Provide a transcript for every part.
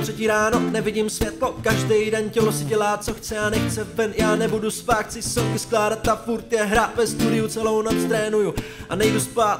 3 ráno, nevidím světlo, každý den tělo si dělá, co chce a nechce ven, já nebudu spát, chci songy skládat a furt je hrát ve studiu, celou noc trénuju a nejdu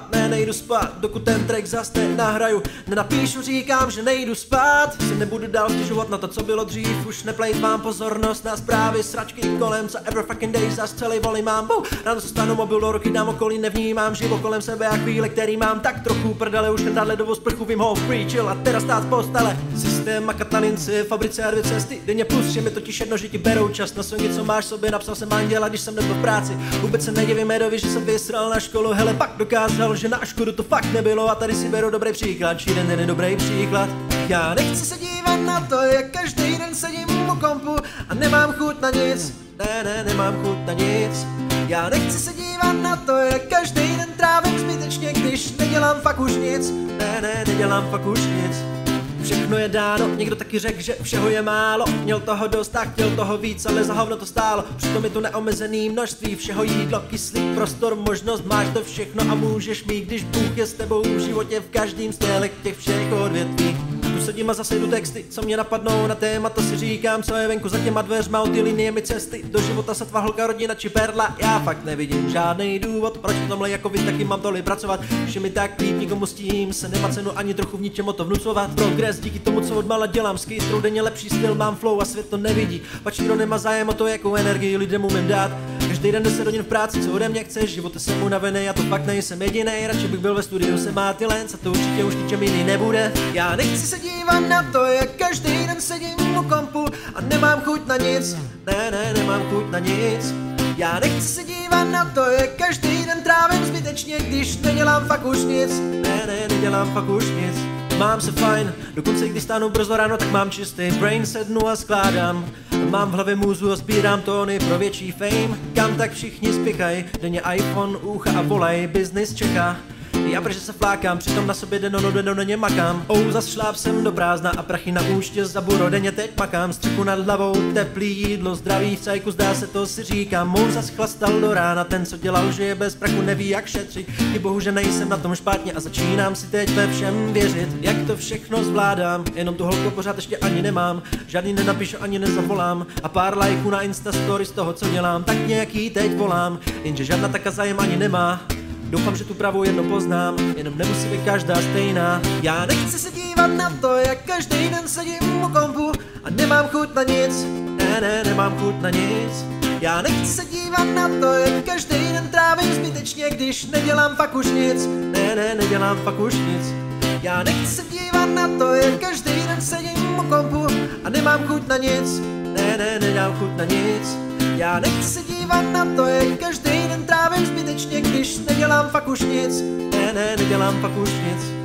spát, dokud ten track zas nenahraju, nenapíšu, říkám, že nejdu spát, si nebudu dál stěžovat na to, co bylo dřív, už neplejtvám pozornost na zprávy, sračky kolem, co ever fucking day, zas celý voly mám, ráno se stanu, mobil do ruky dám, okolí nevnímám, život kolem sebe a chvíle, který mám, tak trochu prdele, už ten ledovou sprchu, vím ho free chill a teda stát z postele, systém a katalinci, fabrice a 2 cesty, denně plus, že mi totiž jedno, že ti berou čas na songy, co máš sobě, napsal jsem anděla, když jsem nebyl v práci, vůbec se nedivím Edovi, že jsem vysral na školu, hele pak dokázal, že na škodu to fakt nebylo a tady si beru dobrý příklad, či den je dobrý příklad. Já nechci se dívat na to, jak každý den sedím u kompu a nemám chuť na nic, nemám chuť na nic. Já nechci se dívat na to, jak každý den trávím zbytečně, když nedělám fakt už nic, nedělám fakt už nic. Všechno je dáno, někdo taky řekl, že všeho je málo, měl toho dost a chtěl toho víc, ale za hovno to stálo, přitom je to neomezený množství všeho, jídlo, kyslík, prostor, možnost, máš to všechno a můžeš mít, když Bůh je s tebou v životě v každém stélek těch všech odvětví. Tu sedím a zase jdu texty, co mě napadnou na téma, to si říkám, co je venku za těma dveřma, od ty liniemi cesty, do života se tvá holka, rodina či perla, já fakt nevidím žádný důvod, proč v tomhle jako vy taky mám tolik pracovat, že mi tak líp, nikomu s tím se nemá cenu ani trochu v ničem o to vnucovat, progres díky tomu, co odmala dělám, s kystrou denně lepší styl, mám flow a svět to nevidí, pač nikdo nemá zájem o to, jakou energii lidem umím dát. Každý den 10 hodin v práci, co ode mě chceš, život jsem unavený, já to fakt nejsem jedinej, radši bych byl ve studiu, se má ty lens a to určitě už ničem jiný nebude. Já nechci se dívat na to, jak každý den sedím u kompu a nemám chuť na nic, nemám chuť na nic. Já nechci se dívat na to, jak každý den trávím zbytečně, když nedělám fakt už nic, nedělám fakt už nic. Mám se fajn, dokonce když stánu brzo ráno, tak mám čistý brain, sednu a skládám. Mám v hlavě můzu a sbírám tóny pro větší fame. Kam tak všichni spěchají, denně iPhone, ucha a volaj, business čeká. Já protože se flákám, přitom na sobě denně makám. Zas šláp jsem do prázdna a prachy na účtě za buro, denně teď makám. Střechu nad hlavou, teplý jídlo, zdraví v cajku, zdá se to si říkám. Zas chlastal do rána, ten co dělal, že je bez prachu, neví jak šetřit. I bohu, že nejsem na tom špatně a začínám si teď ve všem věřit. Jak to všechno zvládám, jenom tu holku pořád ještě ani nemám. Žádný nenapíšu ani nezavolám a pár lajků na Insta story z toho co dělám, tak nějaký teď volám, jenže žádná taka zájem ani nemá. Doufám, že tu pravou jedno poznám, jenom nemusí být každá stejná. Já nechci se dívat na to, jak každý den sedím u kompu a nemám chuť na nic, nemám chuť na nic. Já nechci se dívat na to, jak každý den trávím zbytečně, když nedělám fakt už nic, nedělám fakt už nic. Já nechci se dívat na to, jak každý den sedím u kompu a nemám chuť na nic, nemám chuť na nic. Já nechci se dívat na to, jak každý den trávím zbytečně, když nedělám fakt už nic, nedělám fakt už nic.